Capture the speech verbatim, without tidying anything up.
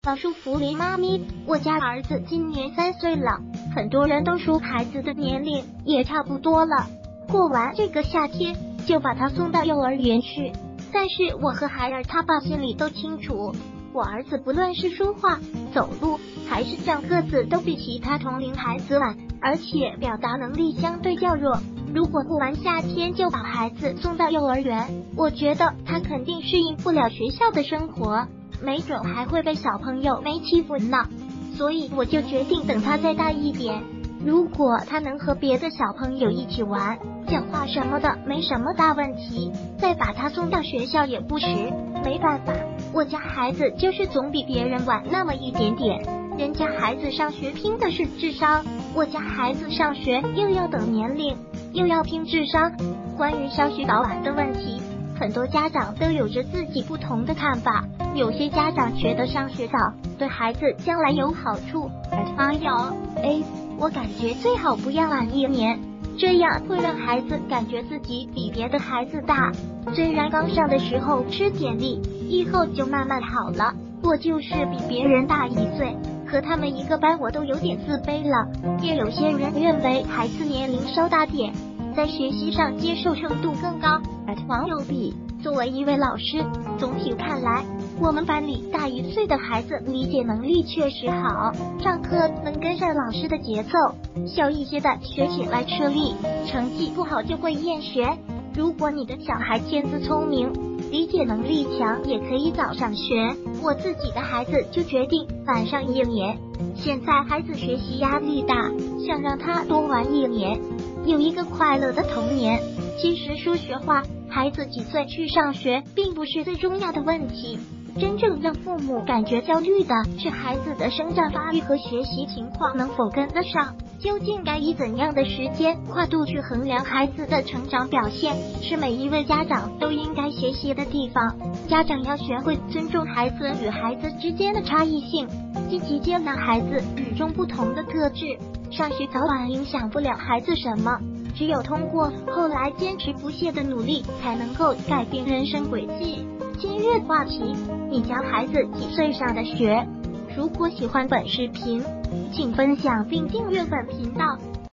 祝福林妈咪，我家儿子今年三岁了，很多人都说孩子的年龄也差不多了，过完这个夏天就把他送到幼儿园去。但是我和孩儿他爸心里都清楚，我儿子不论是说话、走路还是长个子都比其他同龄孩子矮，而且表达能力相对较弱。如果过完夏天就把孩子送到幼儿园，我觉得他肯定适应不了学校的生活，没准还会被小朋友没欺负呢。所以我就决定等他再大一点，如果他能和别的小朋友一起玩，讲话什么的没什么大问题，再把他送到学校也不迟。没办法，我家孩子就是总比别人晚那么一点点，人家孩子上学拼的是智商，我家孩子上学又要等年龄，又要拼智商。关于上学早晚的问题，很多家长都有着自己不同的看法，有些家长觉得上学早对孩子将来有好处，而有 A 我感觉最好不要晚一年，这样会让孩子感觉自己比别的孩子大，虽然刚上的时候吃点力，以后就慢慢好了。我就是比别人大一岁，和他们一个班我都有点自卑了。也有些人认为孩子年龄稍大点，在学习上接受程度更高。网友比，作为一位老师，总体看来，我们班里大一岁的孩子理解能力确实好，上课能跟上老师的节奏，小一些的学起来吃力，成绩不好就会厌学。如果你的小孩天资聪明，理解能力强，也可以早上学。我自己的孩子就决定晚上一年。现在孩子学习压力大，想让他多玩一年，有一个快乐的童年。其实说实话，孩子几岁去上学并不是最重要的问题，真正让父母感觉焦虑的是孩子的生长发育和学习情况能否跟得上，究竟该以怎样的时间跨度去衡量孩子的成长表现，是每一位家长都应该学习的地方。家长要学会尊重孩子与孩子之间的差异性，积极接纳孩子与众不同的特质。上学早晚影响不了孩子什么，只有通过后来坚持不懈的努力，才能够改变人生轨迹。今日话题，你家孩子几岁上的学？如果喜欢本视频，请分享并订阅本频道。